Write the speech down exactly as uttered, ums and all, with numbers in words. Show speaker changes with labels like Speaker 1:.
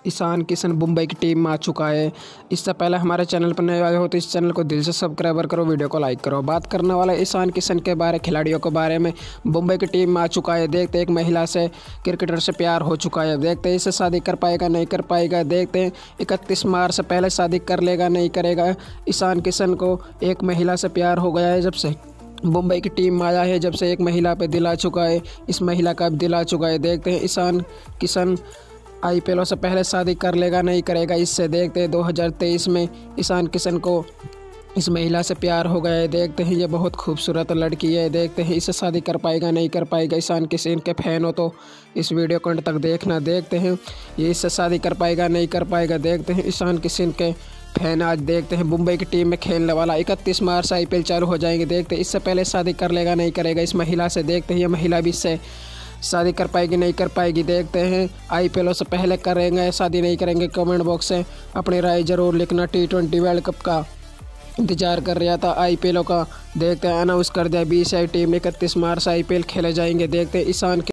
Speaker 1: ईशान किशन मुंबई की टीम में आ चुका है। इससे पहले हमारे चैनल पर नए आए हो तो इस चैनल को दिल से सब्सक्राइबर करो, वीडियो को लाइक करो। बात करने वाला ईशान किशन के बारे खिलाड़ियों के बारे में। मुंबई की टीम में आ चुका है। देखते एक महिला से क्रिकेटर से प्यार हो चुका है। देखते इससे शादी कर पाएगा नहीं कर पाएगा। देखते हैं इकतीस मार्च से पहले शादी कर लेगा नहीं करेगा। ईशान किशन को एक महिला से प्यार हो गया है जब से मुंबई की टीम में आया है। जब से एक महिला पे दिल आ चुका है, इस महिला का भी दिल आ चुका है। देखते हैं ईशान किशन आईपीएल से पहले शादी कर लेगा नहीं करेगा। इससे देखते हैं दो हज़ार तेईस में ईशान किशन को इस महिला से प्यार हो गया है। देखते हैं ये बहुत खूबसूरत लड़की है। देखते हैं इससे शादी कर पाएगा नहीं कर पाएगा। ईशान किशन के फैन हो तो इस वीडियो को अंत तक देखना। देखते हैं ये इससे शादी कर पाएगा नहीं कर पाएगा। देखते हैं ईशान किशन के फैन आज देखते हैं मुंबई की टीम में खेलने वाला इकतीस मार्च से आईपीएल चालू हो जाएंगे। देखते हैं इससे पहले शादी कर लेगा नहीं करेगा इस महिला से। देखते हैं ये महिला भी इससे शादी कर पाएगी नहीं कर पाएगी। देखते हैं आईपीएल से पहले करेंगे शादी नहीं करेंगे। कमेंट बॉक्स से अपनी राय जरूर लिखना। टी ट्वेंटी वर्ल्ड कप का इंतजार कर रहा था आईपीएल का। देखते हैं अनाउंस कर दिया बीस आई टीम इकतीस मार्च से आईपीएल खेले जाएंगे। देखते हैं ईशान